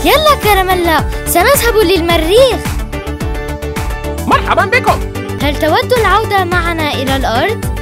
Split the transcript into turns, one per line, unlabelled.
يلا كراميلا، سنذهب للمريخ.
مرحبا بكم.
هل تود العودة معنا إلى الأرض؟